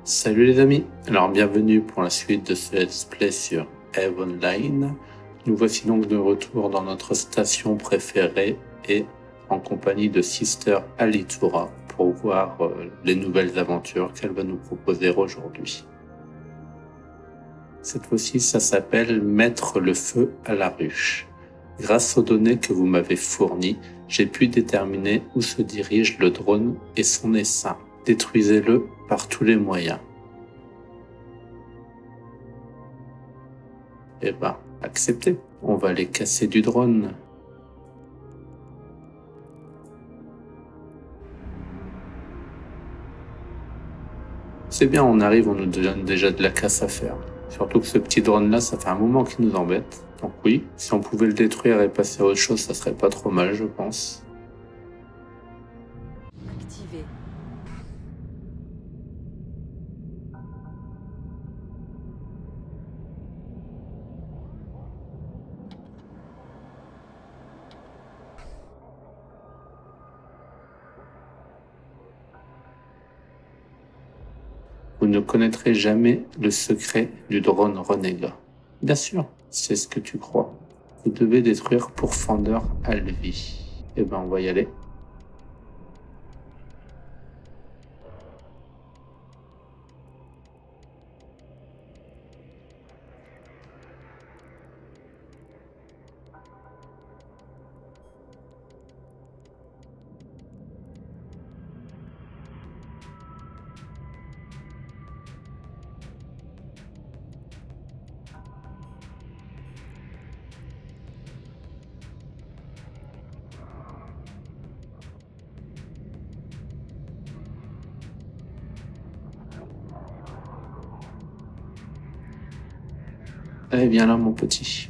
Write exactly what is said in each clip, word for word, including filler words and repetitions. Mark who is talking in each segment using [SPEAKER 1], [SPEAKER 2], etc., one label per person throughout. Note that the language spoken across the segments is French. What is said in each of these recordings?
[SPEAKER 1] Salut les amis, alors bienvenue pour la suite de ce let's play sur EVE Online. Nous voici donc de retour dans notre station préférée et en compagnie de Sister Alitura pour voir euh, les nouvelles aventures qu'elle va nous proposer aujourd'hui. Cette fois-ci, ça s'appelle Mettre le feu à la ruche. Grâce aux données que vous m'avez fournies, j'ai pu déterminer où se dirige le drone et son essaim. Détruisez-le par tous les moyens. Eh ben, acceptez. On va les casser du drone. C'est bien, on arrive, on nous donne déjà de la casse à faire. Surtout que ce petit drone là, ça fait un moment qu'il nous embête. Donc oui, si on pouvait le détruire et passer à autre chose, ça serait pas trop mal, je pense.
[SPEAKER 2] Activé.
[SPEAKER 1] Vous ne connaîtrez jamais le secret du drone renégat. Bien sûr, c'est ce que tu crois. Vous devez détruire Pourfendeur Alvi. Eh ben, on va y aller. Allez, viens là, mon petit.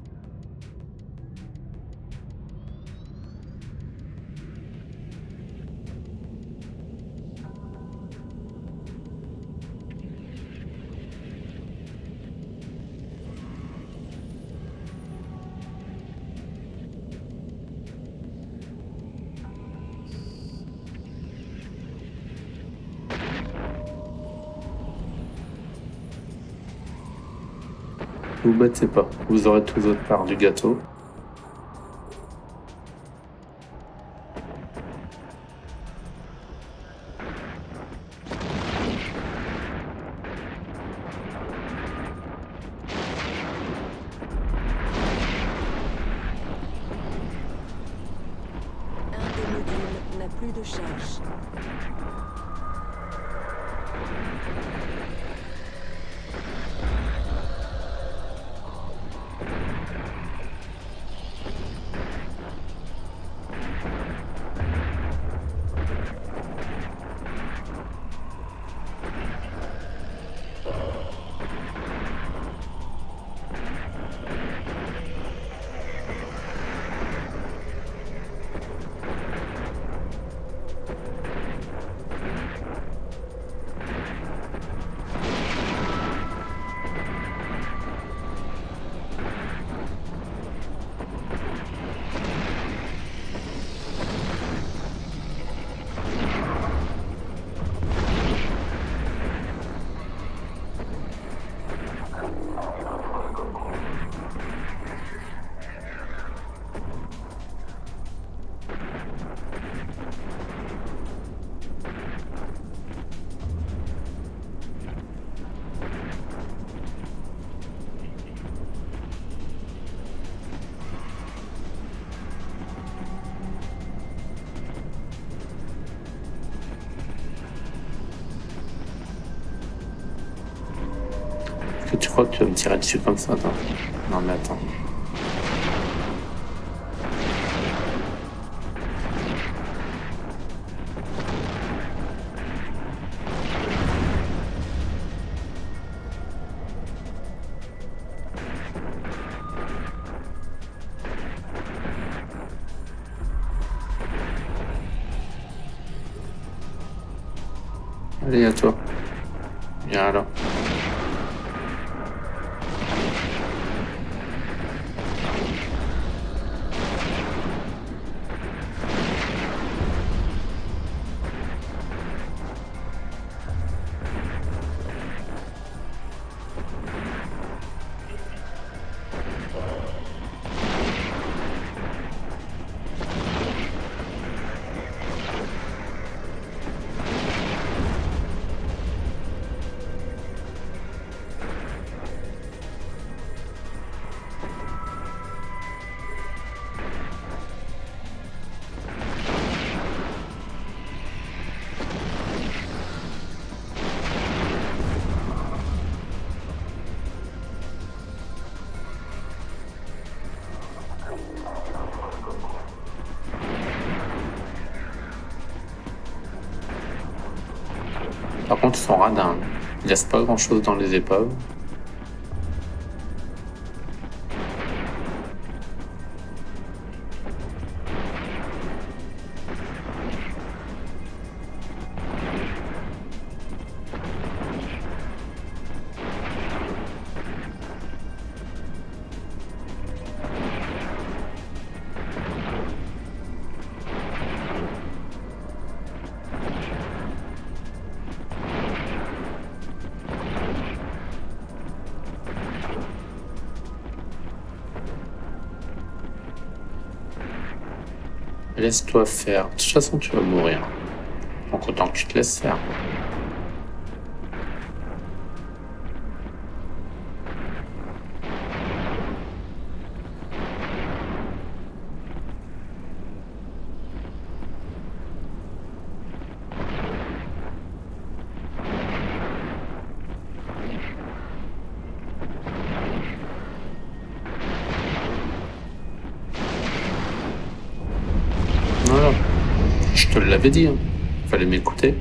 [SPEAKER 1] Vous battez pas, vous aurez tout votre part du gâteau.
[SPEAKER 2] Un des modules n'a plus de charge. Est-ce que tu crois que tu vas me tirer dessus comme ça, toi? Non mais attends. Allez, à toi. Viens là.
[SPEAKER 1] Par contre, son radin, il laisse pas grand chose dans les épaves. Laisse-toi faire. De toute façon, tu vas mourir. Donc autant que tu te laisses faire. Voilà. Je te l'avais dit, hein. Fallait m'écouter.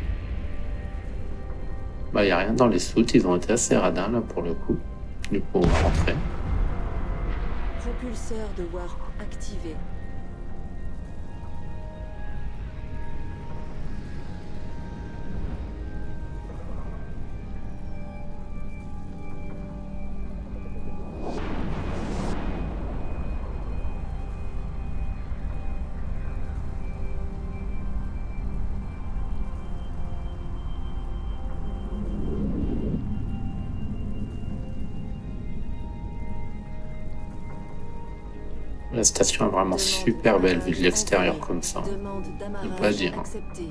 [SPEAKER 1] Bah, y a rien dans les soutes, ils ont été assez radins là pour le coup. Du coup, on va rentrer.
[SPEAKER 3] Propulseur de warp activé.
[SPEAKER 1] La station est vraiment super belle vue de l'extérieur comme ça.
[SPEAKER 3] Demande
[SPEAKER 1] Je peux
[SPEAKER 3] d'amarrage
[SPEAKER 1] pas dire.
[SPEAKER 3] acceptée.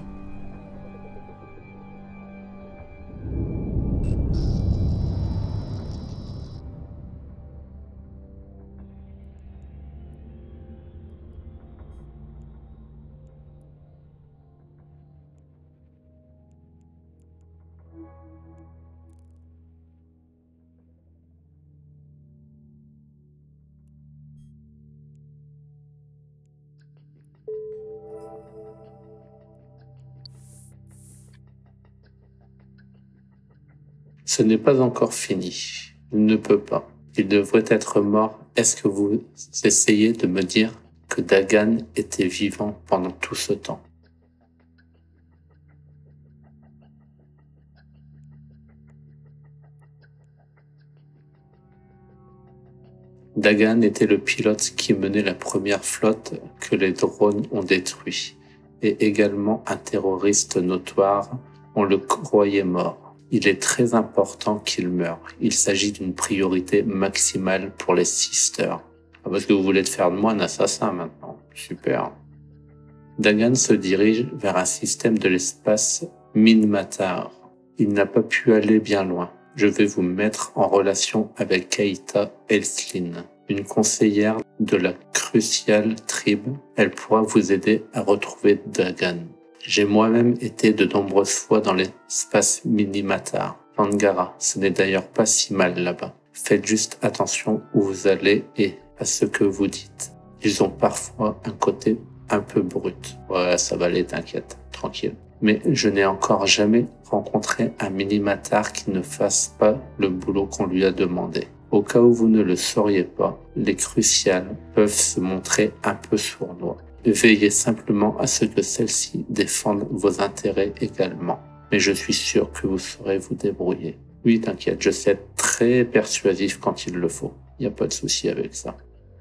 [SPEAKER 1] Ce n'est pas encore fini. Il ne peut pas. Il devrait être mort. Est-ce que vous essayez de me dire que Dagan était vivant pendant tout ce temps? Dagan était le pilote qui menait la première flotte que les drones ont détruit, et également un terroriste notoire. On le croyait mort. Il est très important qu'il meure. Il s'agit d'une priorité maximale pour les Sisters. Ah, parce que vous voulez faire de moi un assassin maintenant. Super. Dagan se dirige vers un système de l'espace Minmatar. Il n'a pas pu aller bien loin. Je vais vous mettre en relation avec Keita Elslin, une conseillère de la Crucial Tribe. Elle pourra vous aider à retrouver Dagan. J'ai moi-même été de nombreuses fois dans l'espace Minimatar. Angara, ce n'est d'ailleurs pas si mal là-bas. Faites juste attention où vous allez et à ce que vous dites. Ils ont parfois un côté un peu brut. Ouais, ça va aller, t'inquiète, tranquille. Mais je n'ai encore jamais rencontré un Minimatar qui ne fasse pas le boulot qu'on lui a demandé. Au cas où vous ne le sauriez pas, les Cruciales peuvent se montrer un peu sournois. Veillez simplement à ce que celles-ci défendent vos intérêts également. Mais je suis sûr que vous saurez vous débrouiller. Oui, t'inquiète, je sais être très persuasif quand il le faut. Il n'y a pas de souci avec ça.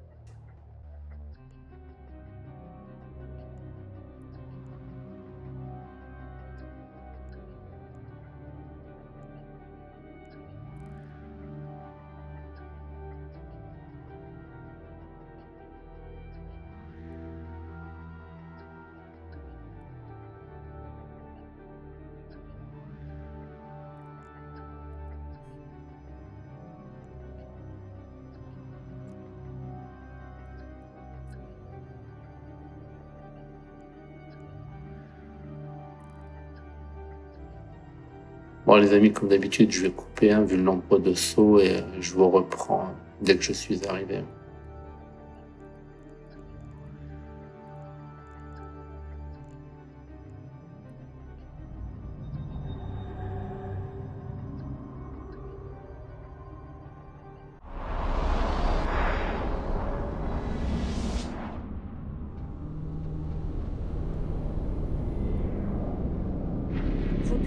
[SPEAKER 1] Bon les amis, comme d'habitude, je vais couper hein, vu le nombre de sauts et euh, je vous reprends dès que je suis arrivé.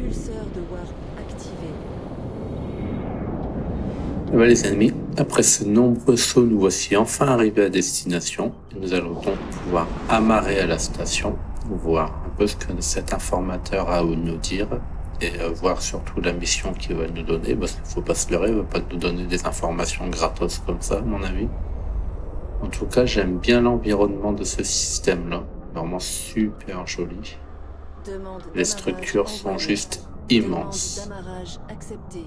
[SPEAKER 3] Propulseur de warp activé.
[SPEAKER 1] Eh bien, les amis, après ce nombreux sauts, nous voici enfin arrivés à destination. Et nous allons donc pouvoir amarrer à la station, voir un peu ce que cet informateur a à nous dire et euh, voir surtout la mission qu'il va nous donner, parce qu'il ne faut pas se leurrer, il ne va pas nous donner des informations gratos comme ça, à mon avis. En tout cas, j'aime bien l'environnement de ce système-là, vraiment super joli.
[SPEAKER 3] Demande
[SPEAKER 1] Les structures sont
[SPEAKER 3] envoyée.
[SPEAKER 1] juste immenses.
[SPEAKER 3] Demande d'amarrage acceptée.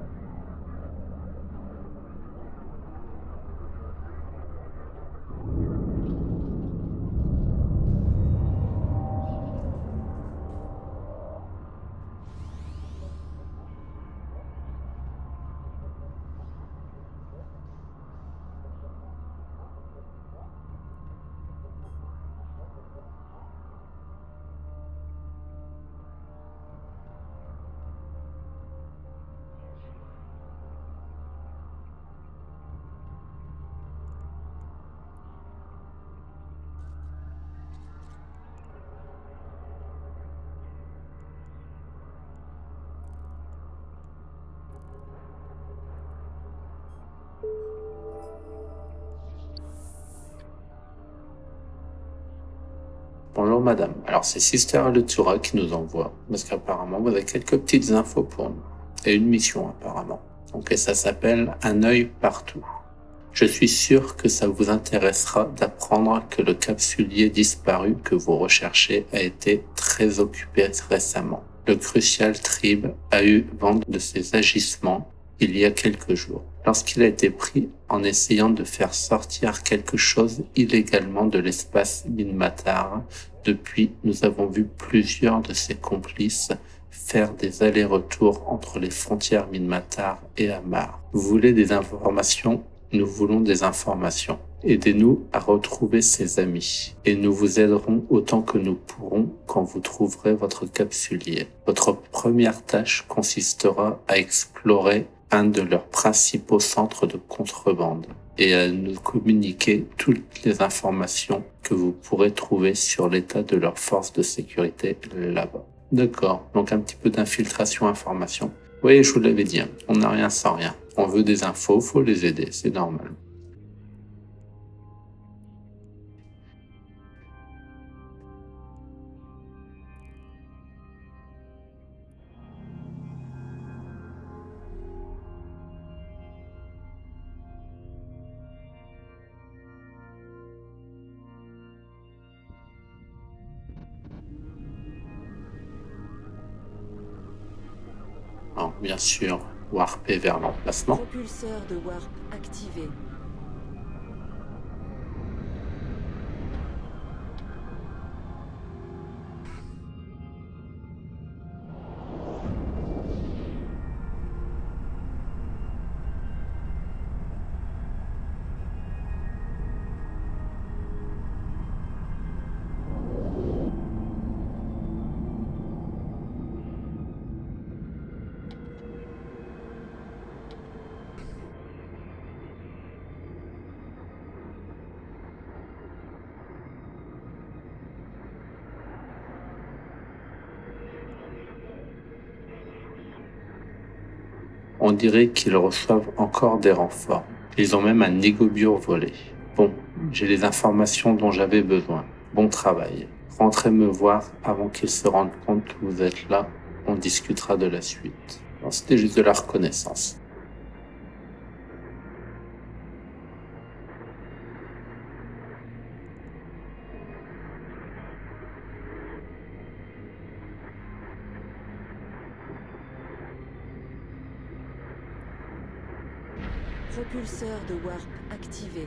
[SPEAKER 1] Bonjour madame, alors c'est Sister Altura qui nous envoie, parce qu'apparemment vous avez quelques petites infos pour nous, et une mission apparemment. Donc et ça s'appelle Un œil partout. Je suis sûr que ça vous intéressera d'apprendre que le capsulier disparu que vous recherchez a été très occupé récemment. Le Crucial Tribe a eu vent de ses agissements il y a quelques jours, lorsqu'il a été pris en essayant de faire sortir quelque chose illégalement de l'espace Minmatar. Depuis, nous avons vu plusieurs de ses complices faire des allers-retours entre les frontières Minmatar et Amar. Vous voulez des informations? Nous voulons des informations. Aidez-nous à retrouver ses amis et nous vous aiderons autant que nous pourrons quand vous trouverez votre capsulier. Votre première tâche consistera à explorer un de leurs principaux centres de contrebande et à nous communiquer toutes les informations que vous pourrez trouver sur l'état de leurs forces de sécurité là-bas. D'accord, donc un petit peu d'infiltration information. Oui, je vous l'avais dit, on n'a rien sans rien. On veut des infos, faut les aider, c'est normal. Alors, bien sûr, warper vers l'emplacement.
[SPEAKER 3] Propulseur de warp activé.
[SPEAKER 1] On dirait qu'ils reçoivent encore des renforts. Ils ont même un négobure volé. Bon, j'ai les informations dont j'avais besoin. Bon travail. Rentrez me voir avant qu'ils se rendent compte que vous êtes là. On discutera de la suite. Non, c'était juste de la reconnaissance.
[SPEAKER 3] Propulseur de warp activé.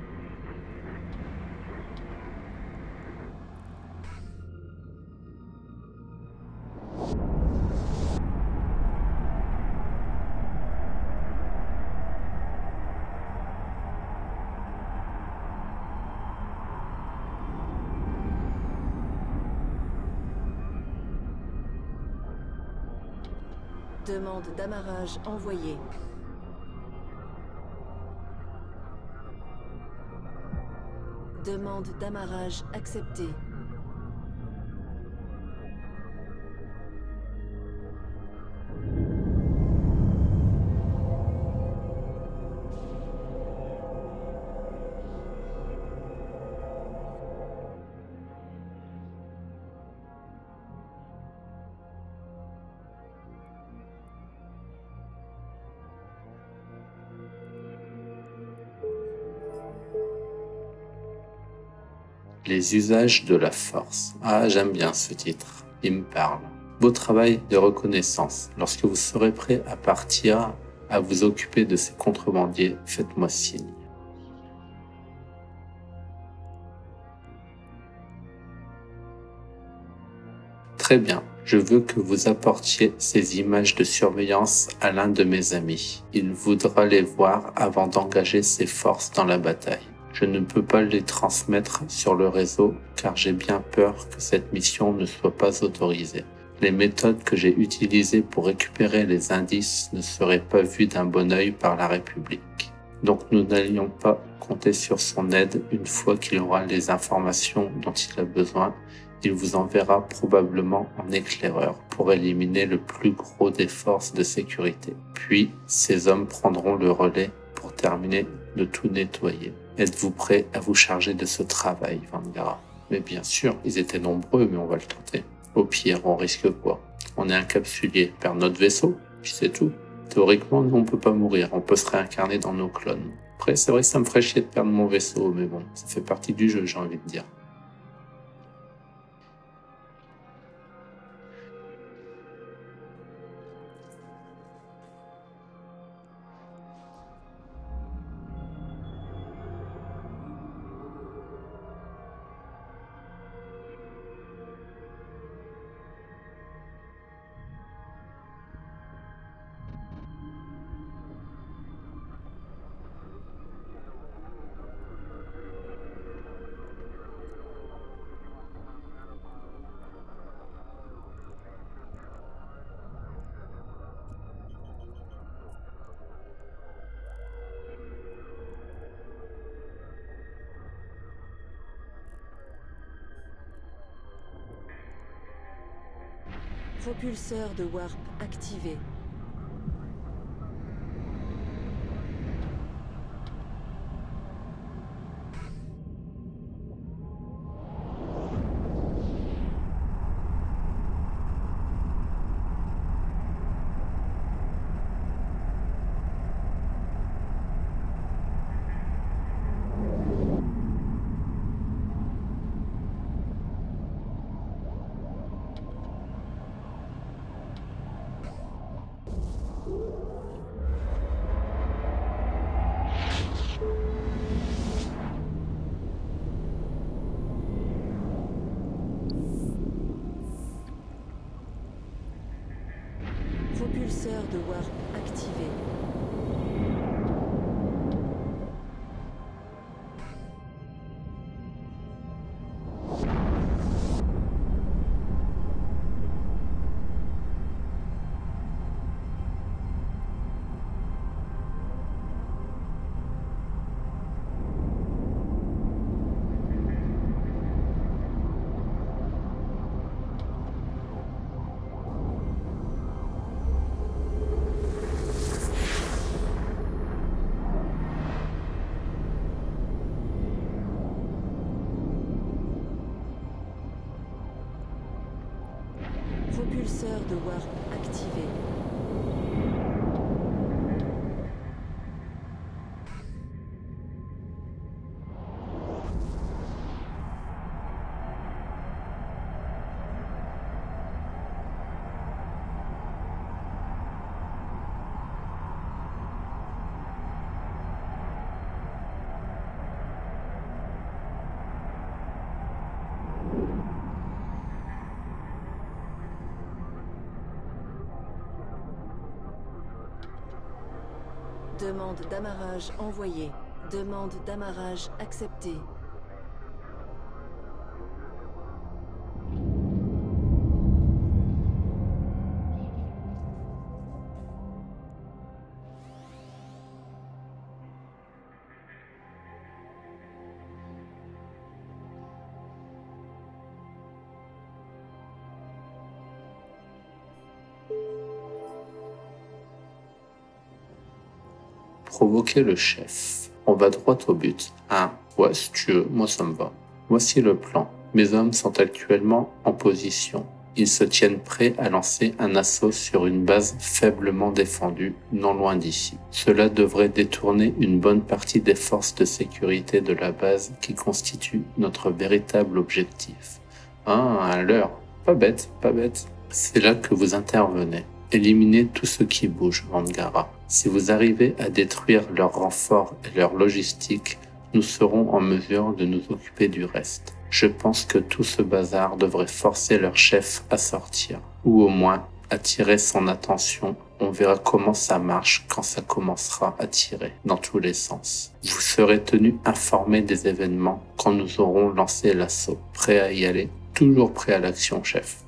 [SPEAKER 3] Demande d'amarrage envoyée. Demande d'amarrage acceptée.
[SPEAKER 1] Les usages de la force. Ah, j'aime bien ce titre, il me parle. Beau travail de reconnaissance. Lorsque vous serez prêt à partir, à vous occuper de ces contrebandiers, faites-moi signe. Très bien, je veux que vous apportiez ces images de surveillance à l'un de mes amis. Il voudra les voir avant d'engager ses forces dans la bataille. Je ne peux pas les transmettre sur le réseau car j'ai bien peur que cette mission ne soit pas autorisée. Les méthodes que j'ai utilisées pour récupérer les indices ne seraient pas vues d'un bon œil par la République. Donc nous n'allions pas compter sur son aide une fois qu'il aura les informations dont il a besoin. Il vous enverra probablement en éclaireur pour éliminer le plus gros des forces de sécurité. Puis, ces hommes prendront le relais pour terminer de tout nettoyer. Êtes-vous prêt à vous charger de ce travail, Vanguard? Mais bien sûr, ils étaient nombreux, mais on va le tenter. Au pire, on risque quoi? On est incapsulé, perd notre vaisseau, puis c'est tout. Théoriquement, nous, on peut pas mourir, on peut se réincarner dans nos clones. Après, c'est vrai que ça me ferait chier de perdre mon vaisseau, mais bon, ça fait partie du jeu, j'ai envie de dire.
[SPEAKER 3] Propulseur de warp activé. Propulseur de warp activé. Propulseur de warp activé. Demande d'amarrage envoyée. Demande d'amarrage acceptée.
[SPEAKER 1] Provoquer le chef. On va droit au but. Hein? Ouais, si tu veux, moi ça me va. Voici le plan. Mes hommes sont actuellement en position. Ils se tiennent prêts à lancer un assaut sur une base faiblement défendue, non loin d'ici. Cela devrait détourner une bonne partie des forces de sécurité de la base qui constituent notre véritable objectif. Ah, un leurre. Pas bête, pas bête. C'est là que vous intervenez. Éliminez tout ce qui bouge, Angara. Si vous arrivez à détruire leurs renforts et leur logistique, nous serons en mesure de nous occuper du reste. Je pense que tout ce bazar devrait forcer leur chef à sortir, ou au moins attirer son attention. On verra comment ça marche quand ça commencera à tirer dans tous les sens. Vous serez tenu informé des événements quand nous aurons lancé l'assaut. Prêt à y aller? Toujours prêt à l'action, chef.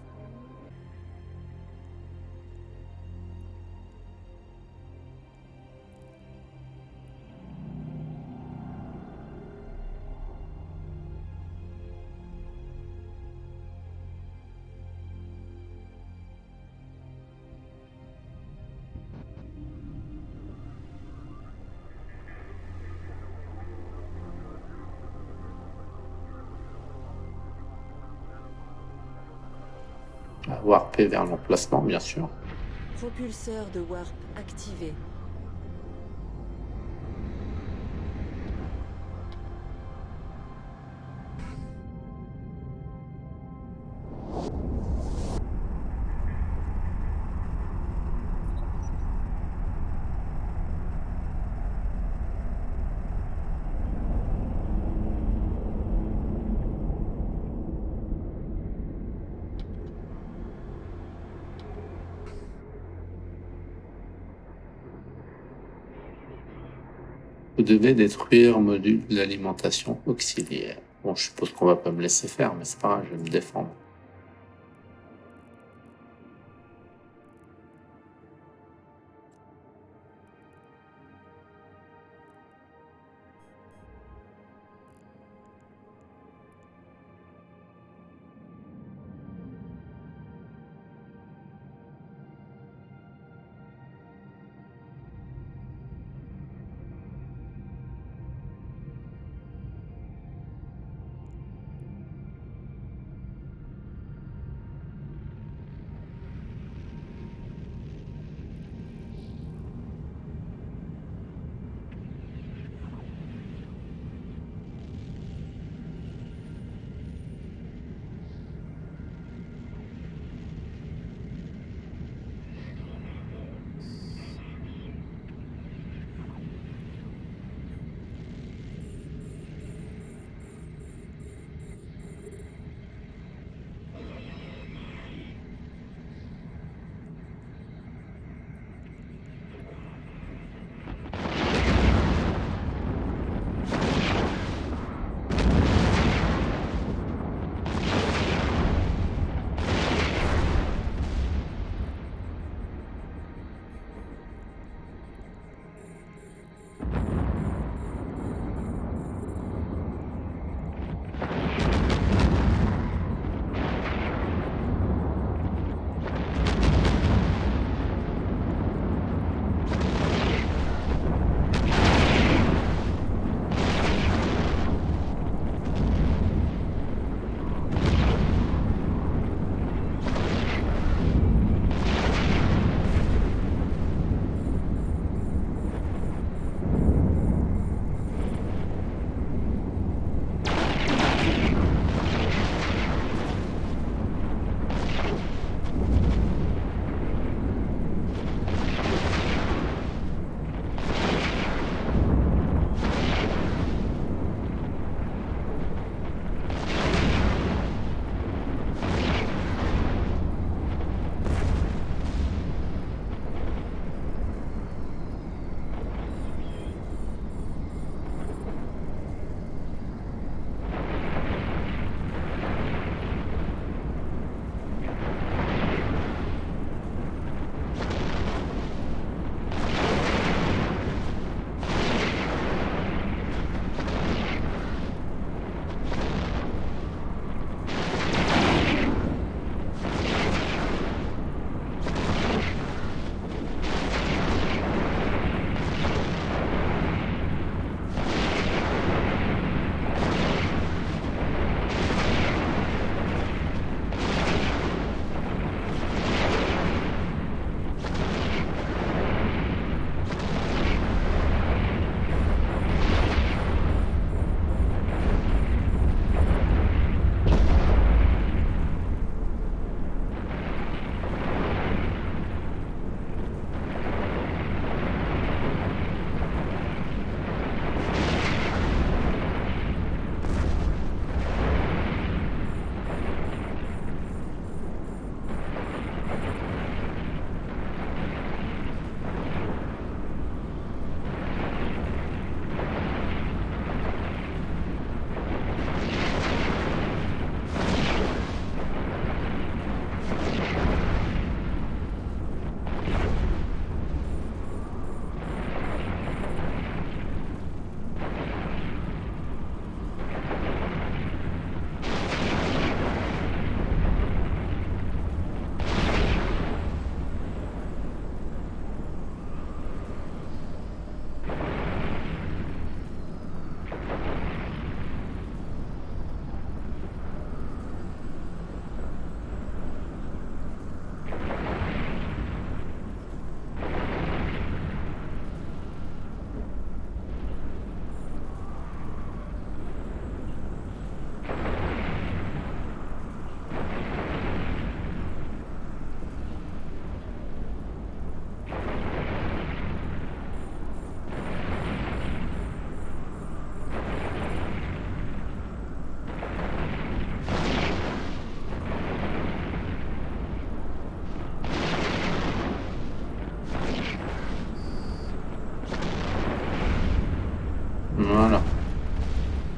[SPEAKER 1] Warper vers l'emplacement, bien sûr.
[SPEAKER 3] Propulseur de warp activé.
[SPEAKER 1] Vous devez détruire module d'alimentation auxiliaire. Bon, je suppose qu'on va pas me laisser faire, mais c'est pas grave, je vais me défendre.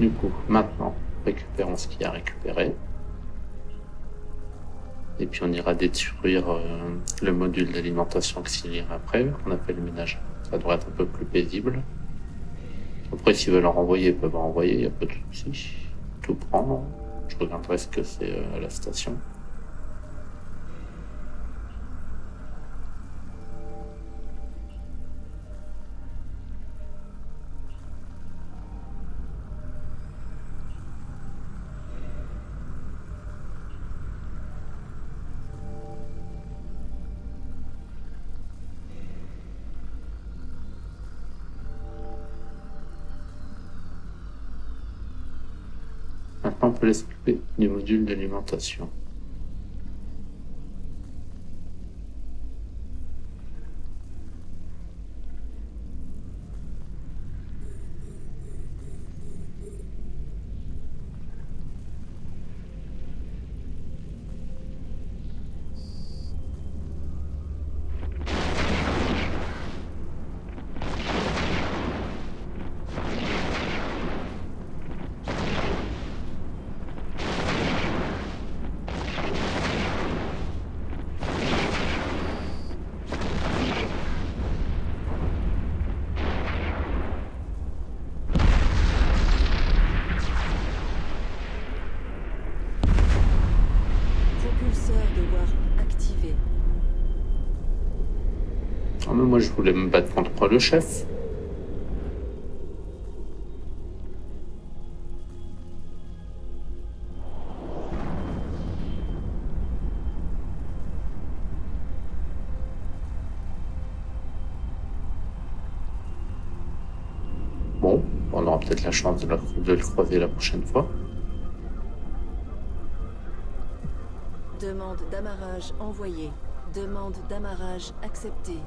[SPEAKER 1] Du coup, maintenant, récupérons ce qu'il y a à récupérer. Et puis on ira détruire euh, le module d'alimentation auxiliaire après, qu'on a fait le ménage. Ça devrait être un peu plus paisible. Après, s'ils veulent en renvoyer, ils peuvent en renvoyer, il n'y a pas de souci. Tout prendre. Je regarderai ce que c'est euh, à la station. Maintenant, on peut s'occuper du module d'alimentation.
[SPEAKER 3] Propulseur de warp activé.
[SPEAKER 1] Ah, mais moi, je voulais me battre contre le chef. Bon, on aura peut-être la chance de, la, de le croiser la prochaine fois.
[SPEAKER 3] Demande d'amarrage envoyée. Demande d'amarrage acceptée.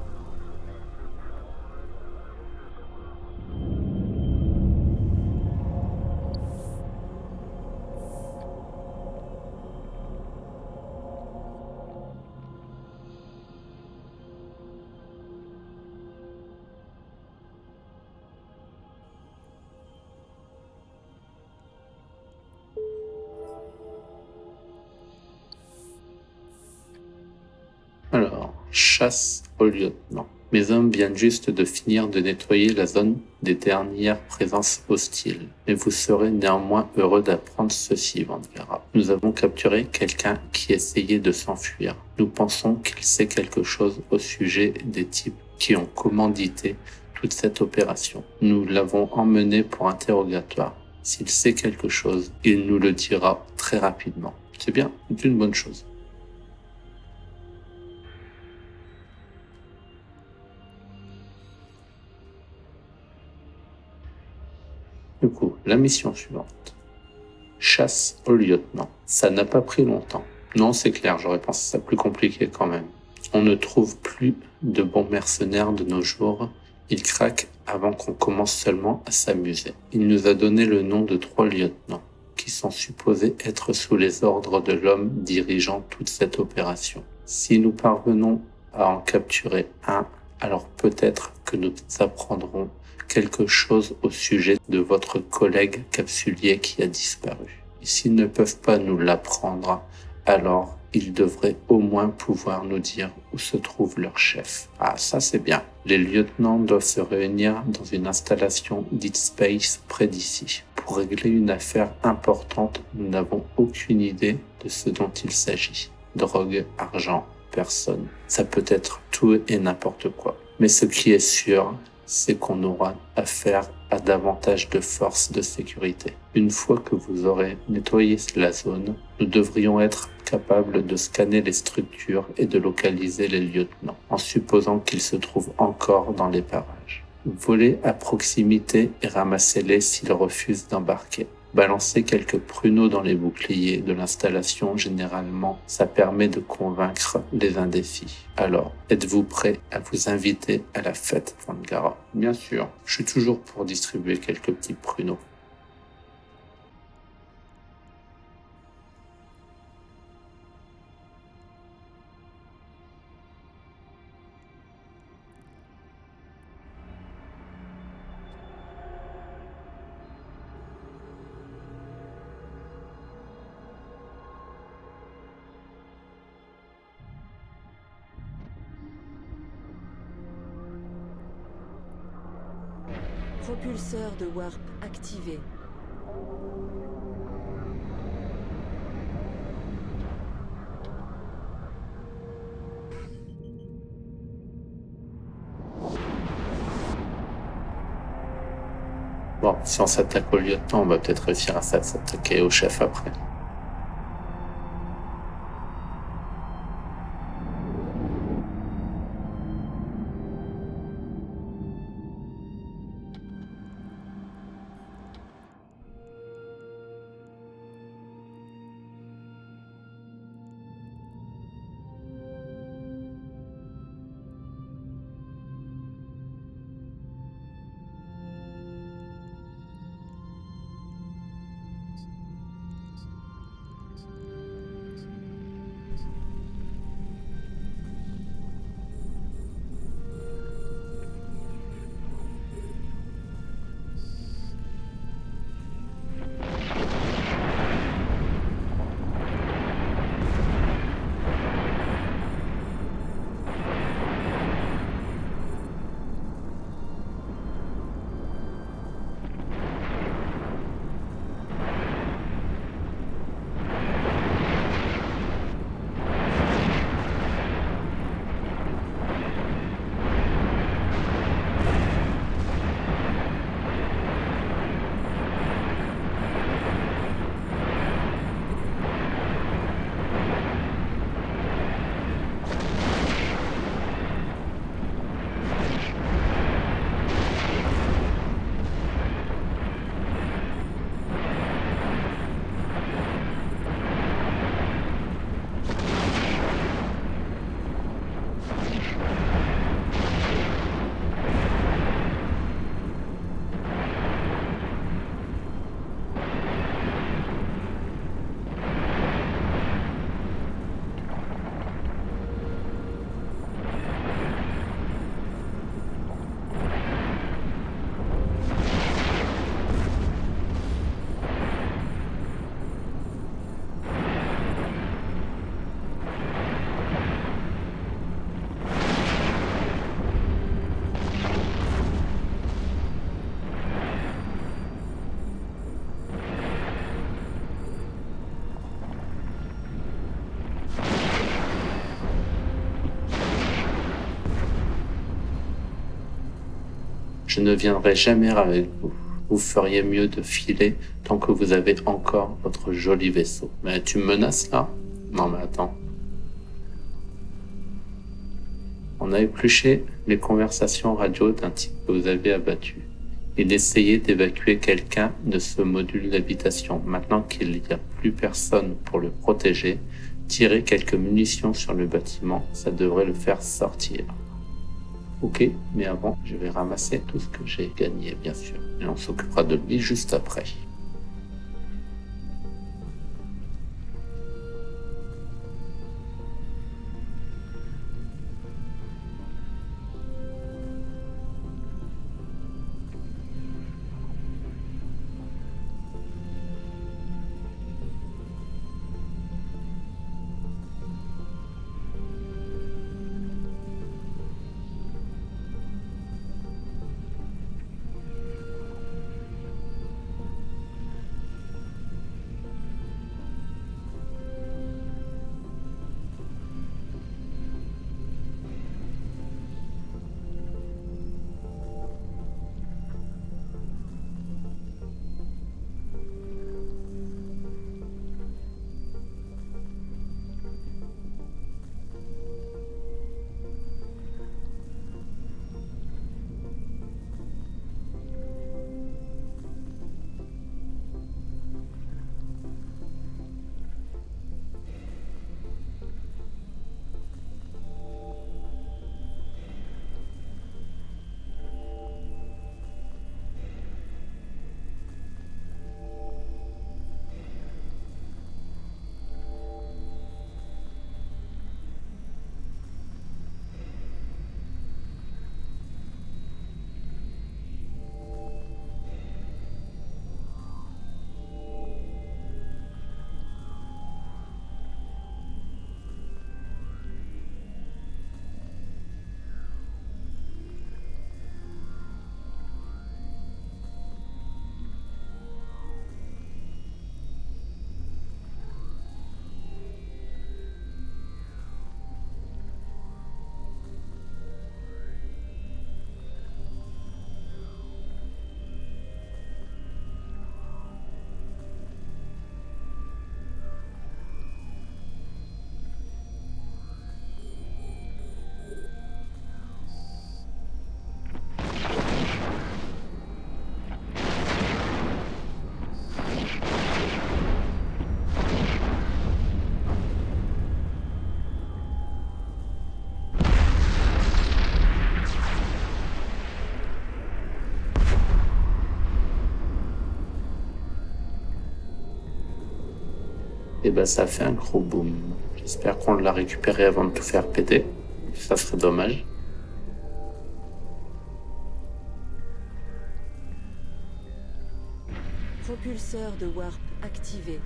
[SPEAKER 1] Alors, chasse au lieutenant. Mes hommes viennent juste de finir de nettoyer la zone des dernières présences hostiles. Mais vous serez néanmoins heureux d'apprendre ceci, Vanguard. Nous avons capturé quelqu'un qui essayait de s'enfuir. Nous pensons qu'il sait quelque chose au sujet des types qui ont commandité toute cette opération. Nous l'avons emmené pour interrogatoire. S'il sait quelque chose, il nous le dira très rapidement. C'est bien, c'est une bonne chose. Du coup, la mission suivante. Chasse au lieutenant. Ça n'a pas pris longtemps. Non, c'est clair, j'aurais pensé ça plus compliqué quand même. On ne trouve plus de bons mercenaires de nos jours. Ils craquent avant qu'on commence seulement à s'amuser. Il nous a donné le nom de trois lieutenants, qui sont supposés être sous les ordres de l'homme dirigeant toute cette opération. Si nous parvenons à en capturer un, alors peut-être que nous apprendrons quelque chose au sujet de votre collègue capsulier qui a disparu. Et s'ils ne peuvent pas nous l'apprendre, alors ils devraient au moins pouvoir nous dire où se trouve leur chef. Ah, ça c'est bien. Les lieutenants doivent se réunir dans une installation Deep Space près d'ici. Pour régler une affaire importante, nous n'avons aucune idée de ce dont il s'agit. Drogue, argent, personne. Ça peut être tout et n'importe quoi. Mais ce qui est sûr, c'est qu'on aura affaire à davantage de forces de sécurité. Une fois que vous aurez nettoyé la zone, nous devrions être capables de scanner les structures et de localiser les lieutenants, en supposant qu'ils se trouvent encore dans les parages. Volez à proximité et ramassez-les s'ils refusent d'embarquer. Balancer quelques pruneaux dans les boucliers de l'installation, généralement, ça permet de convaincre les indécis. Alors, êtes-vous prêt à vous inviter à la fête, Vanguard? Bien sûr, je suis toujours pour distribuer quelques petits pruneaux.
[SPEAKER 3] Propulseur de warp activé.
[SPEAKER 1] Bon, si on s'attaque au lieutenant, on va peut-être réussir à s'attaquer au chef après. Je ne viendrai jamais avec vous. Vous feriez mieux de filer tant que vous avez encore votre joli vaisseau. Mais tu me menaces là? Non mais attends. On a épluché les conversations radio d'un type que vous avez abattu. Il essayait d'évacuer quelqu'un de ce module d'habitation. Maintenant qu'il n'y a plus personne pour le protéger, tirer quelques munitions sur le bâtiment, ça devrait le faire sortir. Ok, mais avant, je vais ramasser tout ce que j'ai gagné, bien sûr. Et on s'occupera de lui juste après. et ben ça fait un gros boom. J'espère qu'on l'a récupéré avant de tout faire péter. Ça serait dommage.
[SPEAKER 3] Propulseur de warp activé.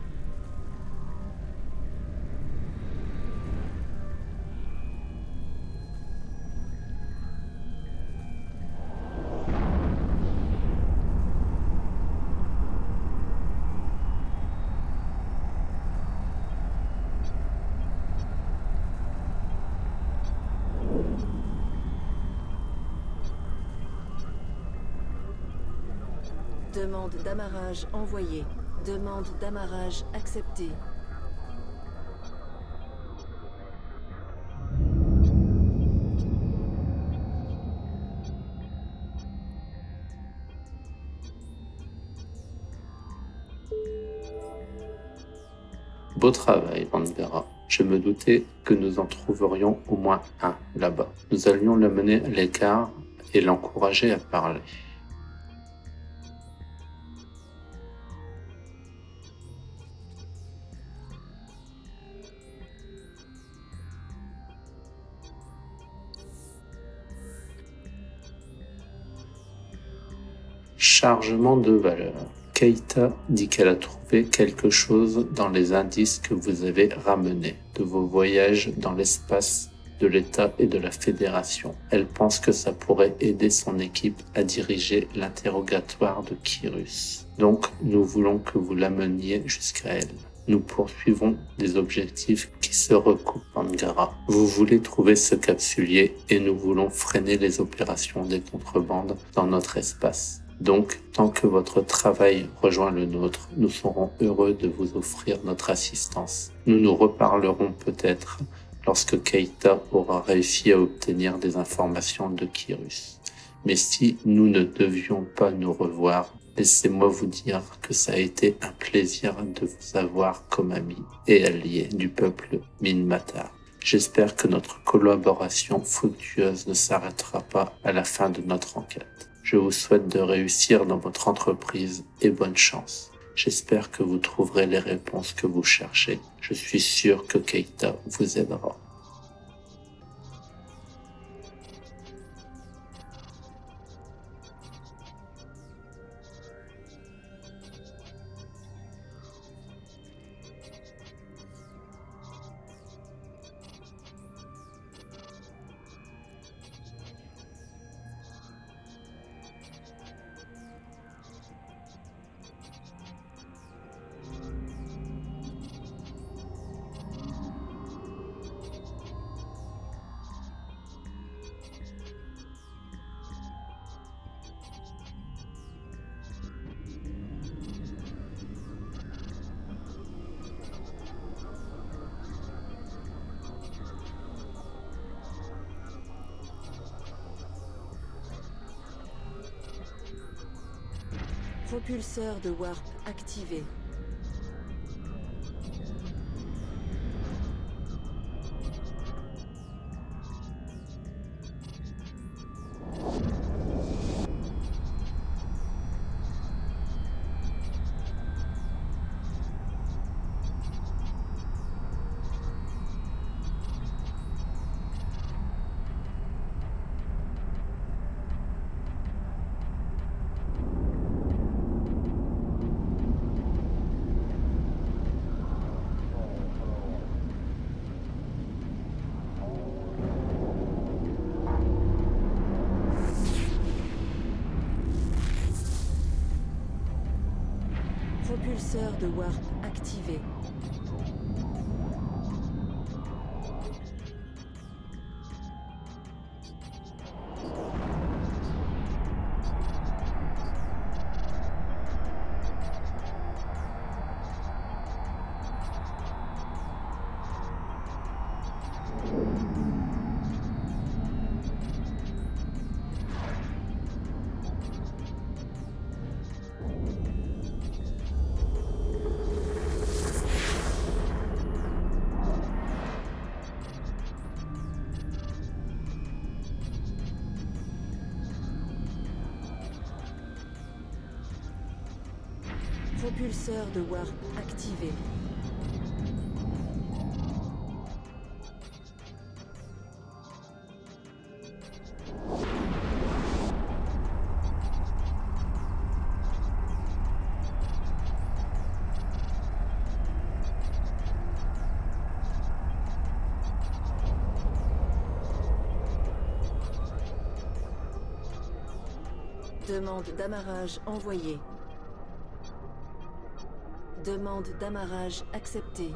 [SPEAKER 3] Demande d'amarrage envoyée. Demande d'amarrage acceptée.
[SPEAKER 1] Beau travail, Vanguard. Je me doutais que nous en trouverions au moins un là-bas. Nous allions le mener à l'écart et l'encourager à parler. Chargement de valeur. Keita dit qu'elle a trouvé quelque chose dans les indices que vous avez ramenés de vos voyages dans l'espace de l'État et de la Fédération. Elle pense que ça pourrait aider son équipe à diriger l'interrogatoire de Kyrus. Donc, nous voulons que vous l'ameniez jusqu'à elle. Nous poursuivons des objectifs qui se recoupent, Angara. Vous voulez trouver ce capsulier et nous voulons freiner les opérations des contrebandes dans notre espace. Donc, tant que votre travail rejoint le nôtre, nous serons heureux de vous offrir notre assistance. Nous nous reparlerons peut-être lorsque Keita aura réussi à obtenir des informations de Kyrus. Mais si nous ne devions pas nous revoir, laissez-moi vous dire que ça a été un plaisir de vous avoir comme ami et allié du peuple Minmatar. J'espère que notre collaboration fructueuse ne s'arrêtera pas à la fin de notre enquête. Je vous souhaite de réussir dans votre entreprise et bonne chance. J'espère que vous trouverez les réponses que vous cherchez. Je suis sûr que Keita vous aidera.
[SPEAKER 3] Propulseur de warp activé. Propulseur de warp activé. Propulseur de warp activé. Demande d'amarrage envoyée. Demande d'amarrage acceptée.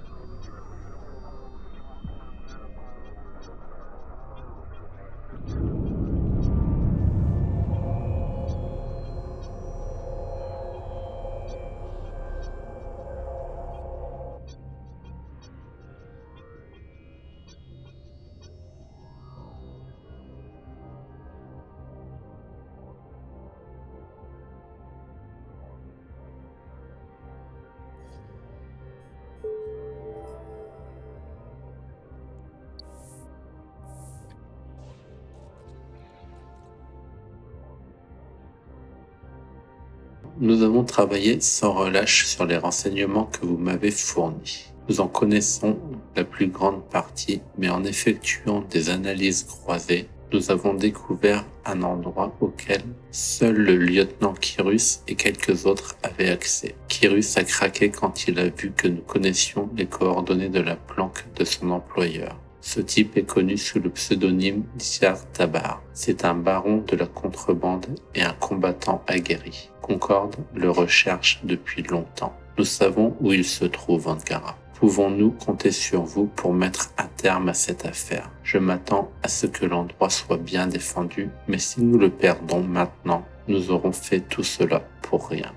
[SPEAKER 1] Nous avons travaillé sans relâche sur les renseignements que vous m'avez fournis. Nous en connaissons la plus grande partie, mais en effectuant des analyses croisées, nous avons découvert un endroit auquel seul le lieutenant Kyrus et quelques autres avaient accès. Kyrus a craqué quand il a vu que nous connaissions les coordonnées de la planque de son employeur. Ce type est connu sous le pseudonyme d'Isyar Tabar. C'est un baron de la contrebande et un combattant aguerri. Concorde le recherche depuis longtemps. Nous savons où il se trouve, Ankara. Pouvons-nous compter sur vous pour mettre un terme à cette affaire? Je m'attends à ce que l'endroit soit bien défendu, mais si nous le perdons maintenant, nous aurons fait tout cela pour rien.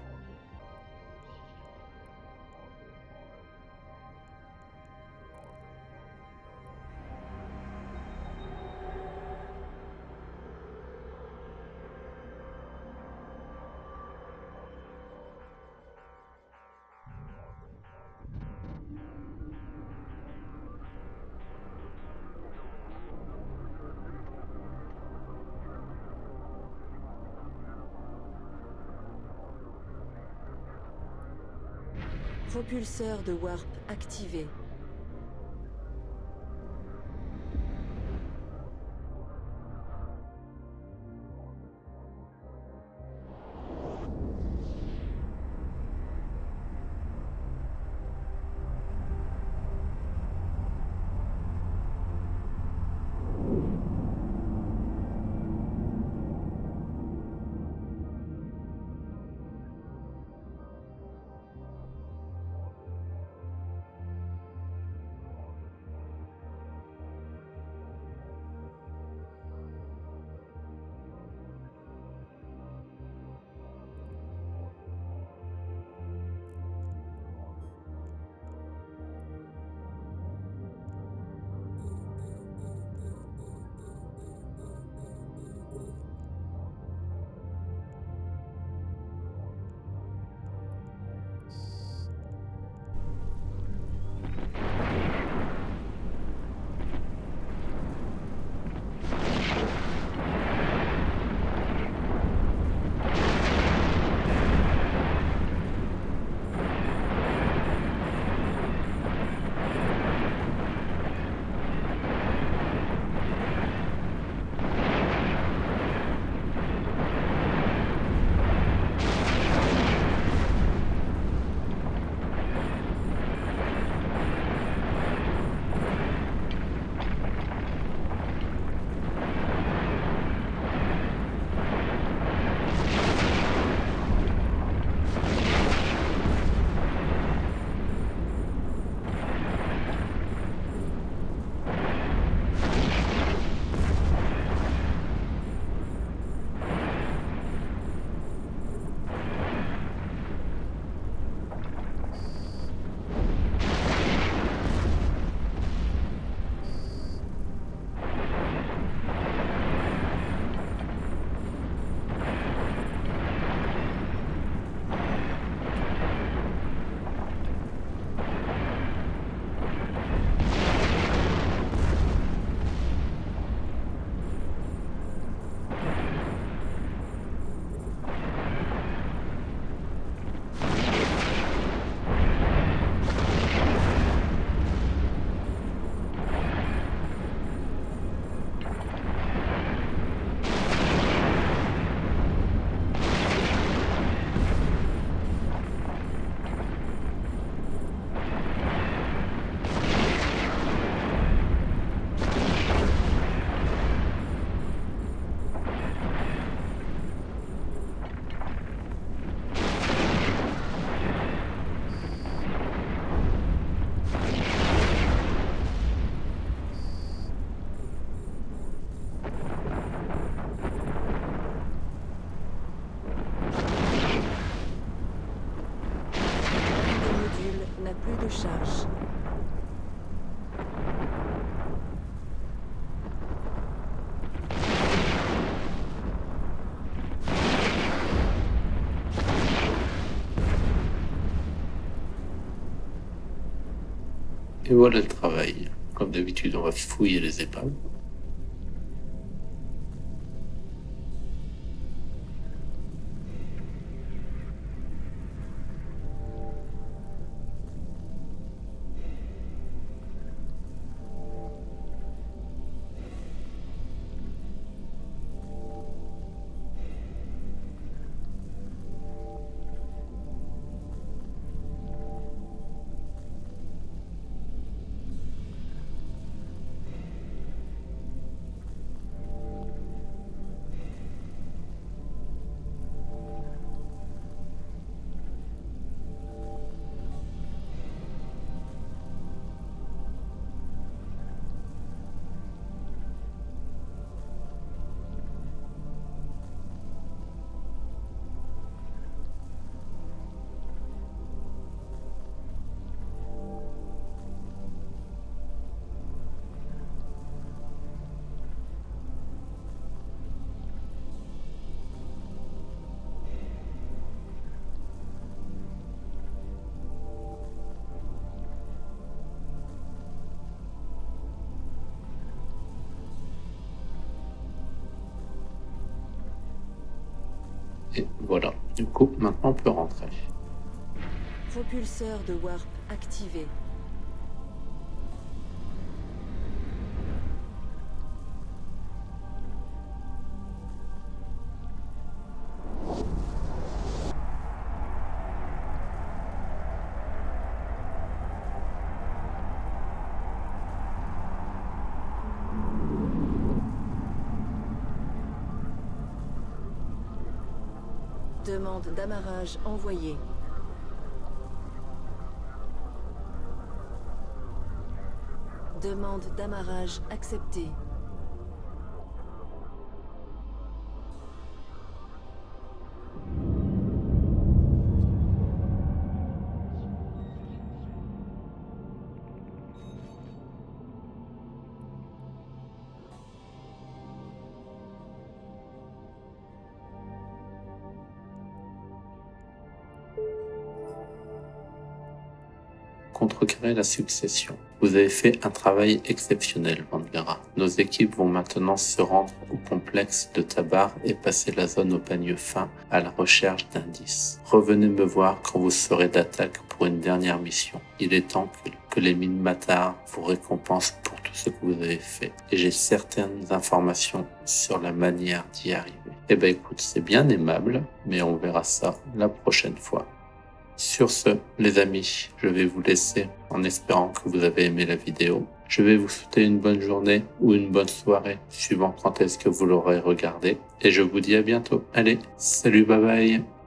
[SPEAKER 3] Propulseur de warp activé.
[SPEAKER 1] Et voilà le travail. Comme d'habitude, on va fouiller les épaves. Et voilà, du coup, maintenant on peut rentrer.
[SPEAKER 3] Propulseur de warp activé. Demande d'amarrage envoyée. Demande d'amarrage acceptée.
[SPEAKER 1] Contrecarrer la succession. Vous avez fait un travail exceptionnel, Vanguard. Nos équipes vont maintenant se rendre au complexe de Tabar et passer la zone au pagne fin à la recherche d'indices. Revenez me voir quand vous serez d'attaque pour une dernière mission. Il est temps que, que les mines Matar vous récompensent pour tout ce que vous avez fait. Et j'ai certaines informations sur la manière d'y arriver. Eh ben écoute, c'est bien aimable, mais on verra ça la prochaine fois. Sur ce, les amis, je vais vous laisser en espérant que vous avez aimé la vidéo. Je vais vous souhaiter une bonne journée ou une bonne soirée, suivant quand est-ce que vous l'aurez regardé. Et je vous dis à bientôt. Allez, salut, bye bye.